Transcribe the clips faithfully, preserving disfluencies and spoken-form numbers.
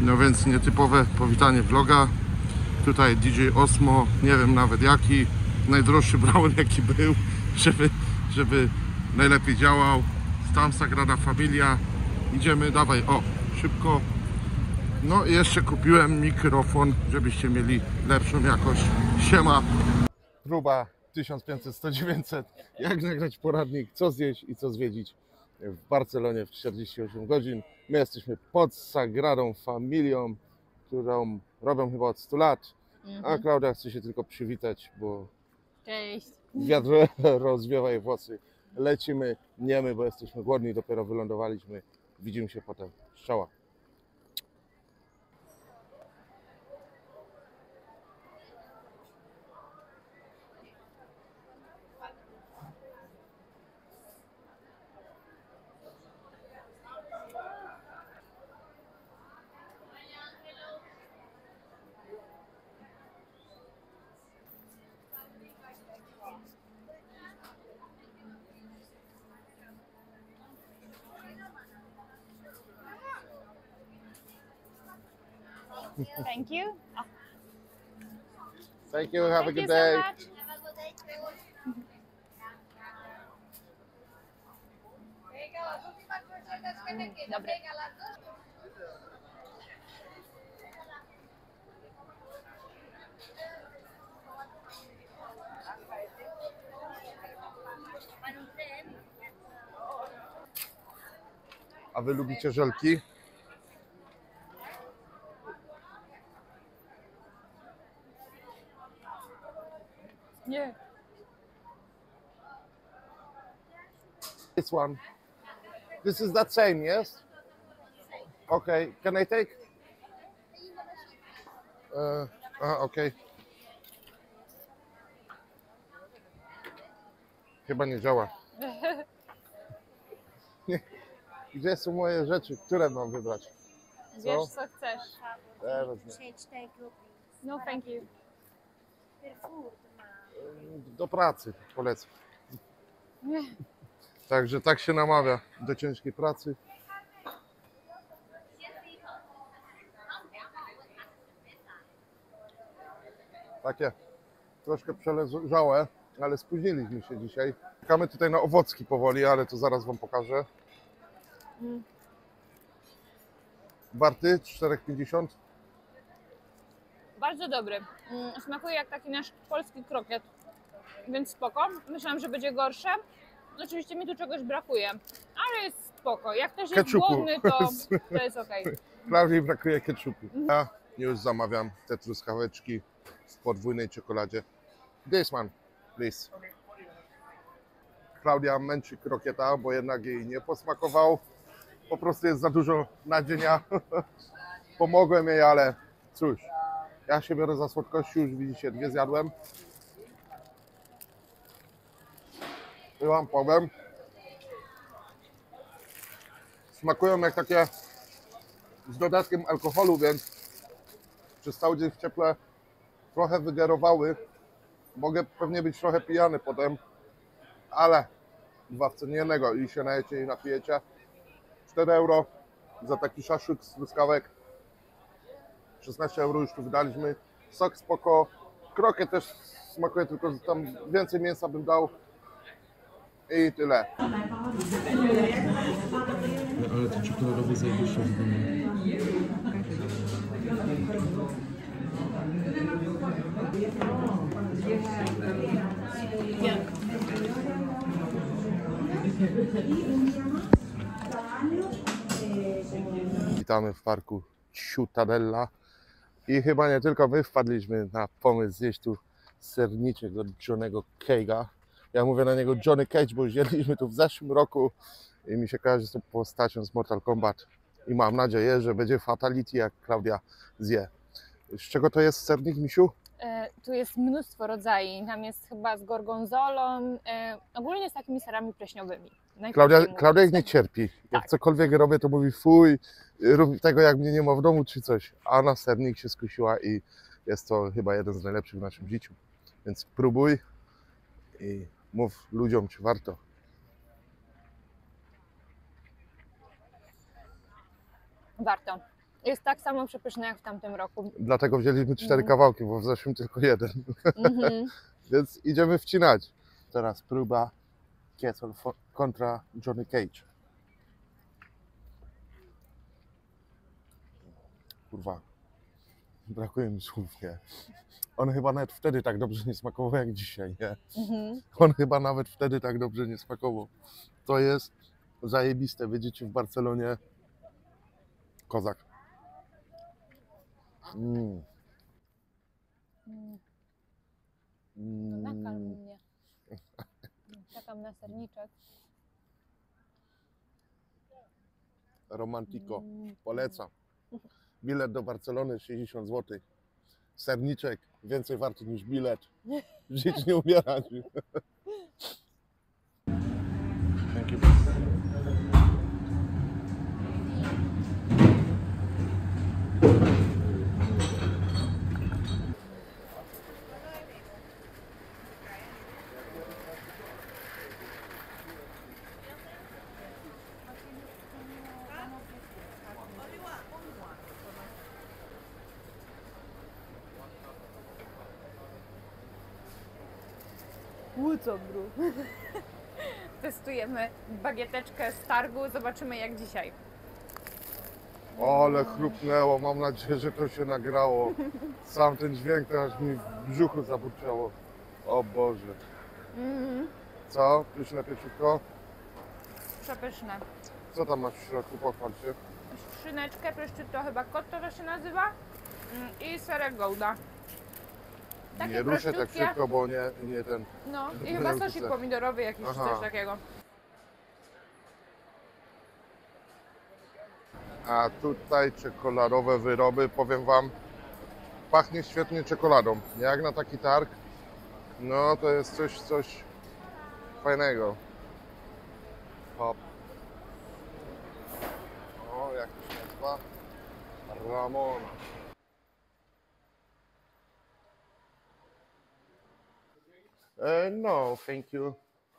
No więc nietypowe powitanie vloga. Tutaj D J Osmo, nie wiem nawet jaki, najdroższy brown jaki był, żeby, żeby najlepiej działał. Tam Sagrada Familia. Idziemy, dawaj, o, szybko. No i jeszcze kupiłem mikrofon, żebyście mieli lepszą jakość. Siema. Próba tysiąc pięćset sto dziewięćset. Jak nagrać poradnik, co zjeść i co zwiedzić w Barcelonie w czterdzieści osiem godzin. My jesteśmy pod Sagradą Familią, którą robią chyba od stu lat. A Klaudia chce się tylko przywitać, bo Cześć. wiatr rozwiewa jej włosy. Lecimy, nie my, bo jesteśmy głodni, dopiero wylądowaliśmy. Widzimy się potem. Strzała. Thank you. Oh, Thank you, have a thank good you day. so much. Dobry. A wy lubicie żelki? Nie. This one. This is that same, yes? Okay, can I take? Uh, uh, okay. Chyba nie działa. Gdzie są moje rzeczy? Które mam wybrać? Wiesz co chcesz. Ja wezmę. No thank you. Do pracy polecam. Także tak się namawia do ciężkiej pracy. Takie troszkę przeleżałe, ale spóźniliśmy się dzisiaj. Czekamy tutaj na owocki powoli, ale to zaraz wam pokażę. Mm. Warty cztery pięćdziesiąt. Bardzo dobry. Mm, Smakuje jak taki nasz polski krokiet, więc spoko. Myślałam, że będzie gorsze. Oczywiście mi tu czegoś brakuje, ale jest spoko. Jak ktoś jest Ketchupu. głodny, to, to jest okej. Klaudii brakuje ketchupu. Ja już zamawiam te truskaweczki w podwójnej czekoladzie. This one, please. Klaudia męczy krokieta, bo jednak jej nie posmakował. Po prostu jest za dużo nadzienia. Pomogłem jej, ale cóż. Ja się biorę za słodkości, już widzicie, dwie zjadłem. I wam powiem. Smakują jak takie z dodatkiem alkoholu, więc przez cały dzień w cieple trochę wygerowały. Mogę pewnie być trochę pijany potem, ale dwa w cenie jednego i się najecie i napijecie. cztery euro za taki szaszłyk z truskawek. szesnaście euro już tu wydaliśmy. Sok spoko. Krokiet też smakuje, tylko tam więcej mięsa bym dał. I tyle. Ale to czekoladowe zajebiście wygląda. Witamy w parku Ciutadella. I chyba nie tylko my wpadliśmy na pomysł zjeść tu serniczek od Johnny'ego Cage'a. Ja mówię na niego Johnny Cage, bo już jedliśmy tu w zeszłym roku i mi się kojarzy z tą postacią z Mortal Kombat. I mam nadzieję, że będzie fatality, jak Klaudia zje. Z czego to jest sernik, misiu? E, tu jest mnóstwo rodzajów. Tam jest chyba z gorgonzolą, e, ogólnie z takimi serami pleśniowymi. Klaudia, Klaudia ich nie mówiąc. cierpi. Jak Tak. cokolwiek robię, to mówi fuj, rób tego jak mnie nie ma w domu czy coś. A na sernik się skusiła i jest to chyba jeden z najlepszych w naszym życiu. Więc próbuj i mów ludziom, czy warto. Warto. Jest tak samo przepyszne jak w tamtym roku. Dlatego wzięliśmy cztery Mhm. kawałki, bo w zeszłym tylko jeden. Mhm. Więc idziemy wcinać. Teraz próba Kessel fo- kontra Johnny Cage. Kurwa. Brakuje mi słów, nie? On chyba nawet wtedy tak dobrze nie smakował jak dzisiaj, nie? Mhm. On chyba nawet wtedy tak dobrze nie smakował. To jest zajebiste. Widzicie w Barcelonie kozak. Mm. Mm. To nakarm Mm. mnie. Czekam na serniczek. Romantico. Mm. Polecam. Bilet do Barcelony sześćdziesiąt złotych. Serniczek więcej warty niż bilet. Żyć nie umierać. Thank you. Łucobru. Testujemy bagieteczkę z targu, zobaczymy jak dzisiaj. Ale chrupnęło, mam nadzieję, że to się nagrało. Sam ten dźwięk to aż mi w brzuchu zaburczało. O Boże. Mm. Co? Pyszne pieciutko? Przepyszne. Co tam masz w środku? Pochwal się. Szyneczkę, prosciutto chyba kotto to się nazywa. Mm, I serek gouda. Takie Nie ruszę tak prościutkie. szybko, bo nie, nie ten... No i Nie chyba wiem, sosik co. pomidorowy jakiś, Aha. coś takiego. A tutaj czekoladowe wyroby, powiem Wam, pachnie świetnie czekoladą. Jak na taki targ, no to jest coś, coś fajnego. Hop. O, jak to się nazywa? Ramona. Uh, no, thank you.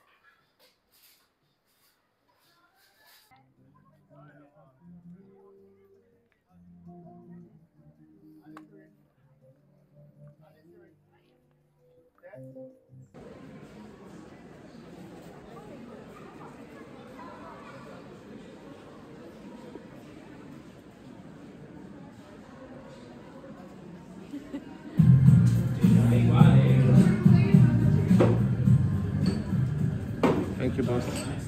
Thank you, boss.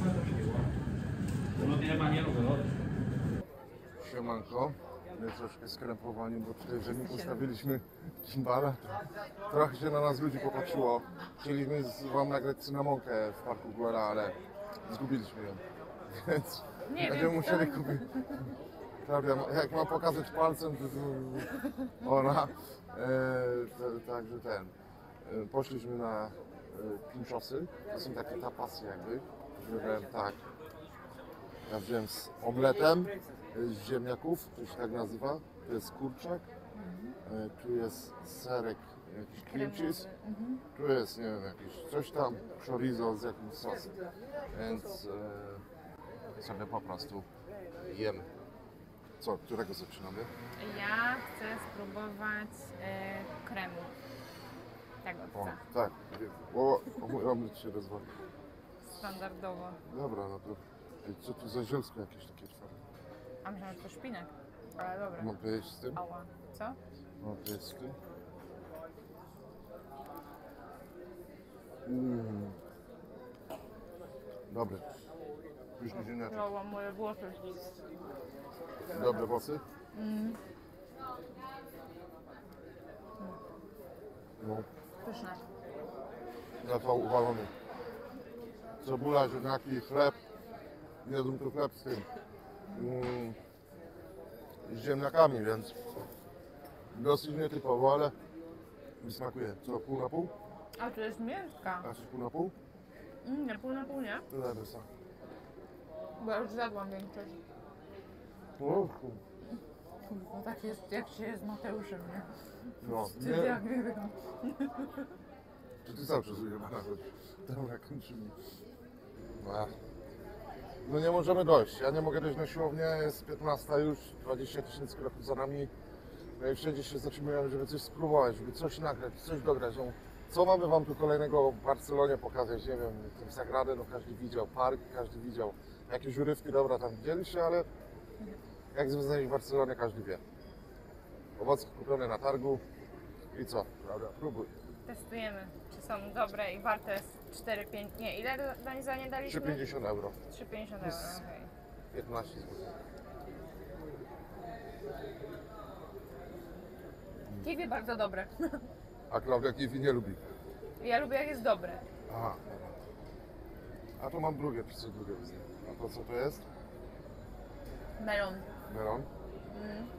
Siemanko. My troszkę skrępowani, bo tutaj, że nie postawiliśmy gimbala, to trochę się na nas ludzi popatrzyło. Chcieliśmy z Wam nagrać cynamonkę w parku Guera, ale zgubiliśmy ją. Więc Nie będziemy wiem, musieli co- kupić. Klaudia, jak mam pokazać palcem, to, to ona. E, to, także ten. E, poszliśmy na e, pinchosy. To są takie tapasy jakby. Wybrałem tak. Ja wziąłem z omletem e, z ziemniaków, to się tak nazywa. To jest kurczak. E, tu jest serek, jakiś cream cheese. Mhm. Tu jest, nie wiem, jakieś coś tam, chorizo z jakimś sosem. Więc e, sobie po prostu jemy. Co, którego zaczynamy? Ja chcę spróbować e, kremu. Tego O, chcę. tak. O, o mój omlet się rozwalił. Standardowo. Dobra, no to ej, co tu za zielsko jakieś takie twarde? A myślałam, że to szpinak. Ale dobra. Mogę jeść z tym? Ała. Co? Mogę jeść z tym? Mm. Dobre. Pyszny ziemniaczek. Ała, moje włosy. Dobre włosy? Mm. No, Pyszne. zapał uwalony. Cebula, ziemniaki, chleb. Jadłem tu chleb z tym. Mm. Z ziemniakami, więc dosyć nietypowo, ale mi smakuje. Co, pół na pół? A tu jest mięska. A czy pół na pół? Mm, nie, pół na pół nie. To dajmy sam. Bo ja już zjadłam większość. O, No tak jest, jak się jest z Mateuszem, nie? no, Ty nie, jak nie wiem. czy ty sam czasuje na chodź. Tam jak kończymy. A, No nie możemy dojść. Ja nie mogę dojść na siłownię, jest piętnasta już, dwadzieścia tysięcy kroków za nami. No i wszędzie się zatrzymujemy, żeby coś spróbować, żeby coś nagrać, coś dograć. No, co mamy wam tu kolejnego w Barcelonie pokazać? Nie wiem, tym Sagradę, no każdy widział, park, każdy widział. Jakieś urywki, dobra, tam widzieliście, ale jak związać w Barcelonie, każdy wie. Owoce kupione na targu i co? Prawda? Próbuj. Testujemy, czy są dobre i warte cztery pięć. Nie, ile za- za nie daliśmy? trzy pięćdziesiąt euro. trzy pięćdziesiąt euro, okej. piętnaście złotych. Kiwi bardzo dobre. A Klaudia kiwi nie lubi. Ja lubię jak jest dobre. Aha, dobra. A tu mam drugie, czy drugie widzę. A to co to jest? Melon. Melon? Mm.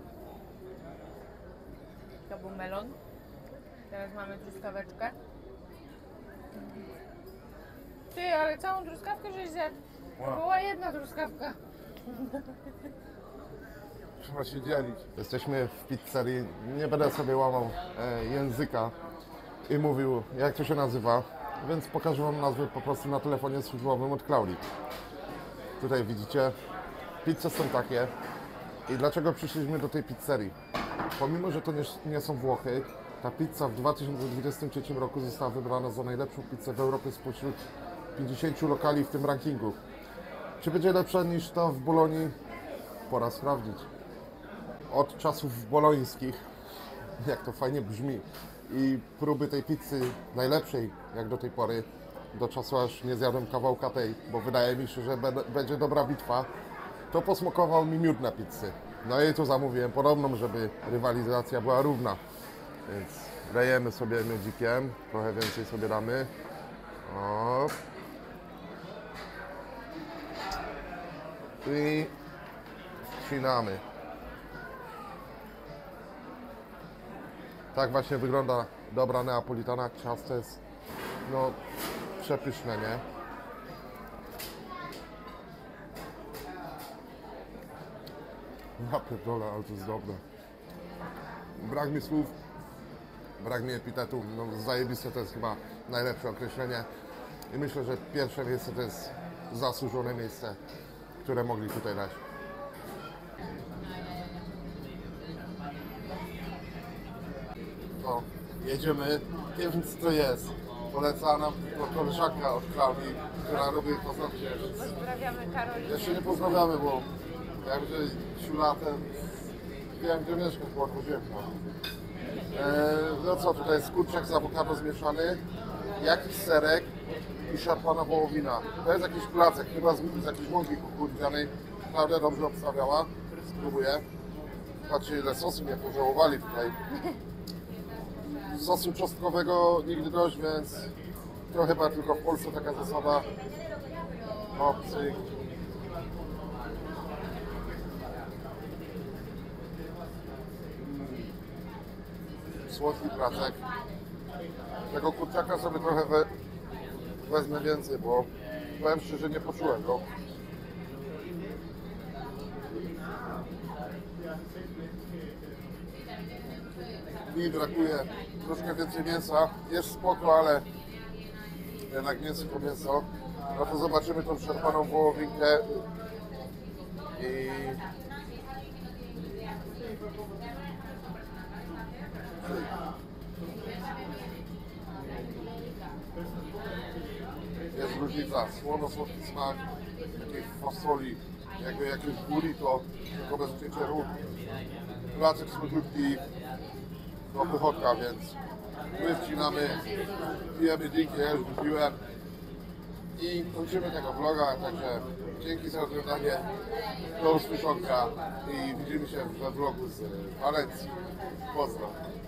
To był melon. Teraz mamy truskaweczkę. Ty, ale całą truskawkę żeś zjadł. To Wow. była jedna truskawka. Trzeba się dzielić. Jesteśmy w pizzerii. Nie będę sobie łamał e, języka i mówił, jak to się nazywa, więc pokażę wam nazwy po prostu na telefonie służbowym od Klaudii. Tutaj widzicie, pizze są takie. I dlaczego przyszliśmy do tej pizzerii? Pomimo, że to nie, nie są Włochy, ta pizza w dwa tysiące dwudziestym trzecim roku została wybrana za najlepszą pizzę w Europie spośród pięćdziesięciu lokali w tym rankingu. Czy będzie lepsza niż ta w Bolonii? Pora sprawdzić. Od czasów bolońskich, jak to fajnie brzmi, i próby tej pizzy najlepszej, jak do tej pory, do czasu aż nie zjadłem kawałka tej, bo wydaje mi się, że be- będzie dobra bitwa, to posmakował mi miód na pizzy. No i tu zamówiłem podobną, żeby rywalizacja była równa. Więc dajemy sobie miodzikiem, trochę więcej sobie damy. O. I wcinamy. Tak właśnie wygląda dobra neapolitana. Ciasto jest no przepyszne, nie? Ja pierdolę, ale to jest dobre. Brak mi słów, brak mi epitetu. No zajebiste to jest chyba najlepsze określenie. I myślę, że pierwsze miejsce to jest zasłużone miejsce, które mogli tutaj dać. No, jedziemy. Nie wiem co to jest. Polecała nam koleżanka od Klaudii, która robi poznawcie. Pozdrawiamy Karolinę. Jeszcze nie pozdrawiamy, bo jakże siulatem wiem, gdzie mieszkam, bo odchodziłem. Eee, no co, tutaj jest kurczak z awokado zmieszany, jakiś serek i szarpana wołowina. To jest jakiś placek, chyba z, z jakiejś mąki kukurydzianej. Klaudia dobrze obstawiała. Spróbuję. Patrzcie, ile sosu nie pożałowali tutaj. Sosu czosnkowego nigdy dość, więc to chyba tylko w Polsce taka zasada. O, cyk. Słodki placek. Tego kurczaka sobie trochę we, wezmę więcej, bo powiem szczerze, nie poczułem go. Mi brakuje troszkę więcej mięsa. Jest spoko, ale jednak mięso to mięso. No to zobaczymy tą szarpaną wołowinkę i jest różnica, słono-słodki smak takiej fasoli, jakby jakieś burrito, tylko bez pieczeru. Placek słodki do pychotka, więc my wcinamy, pijemy drinki, ja już wypiłem i kończymy tego vloga, także dzięki za oglądanie, do usłyszonka i widzimy się we vlogu z Walencji. Pozdro!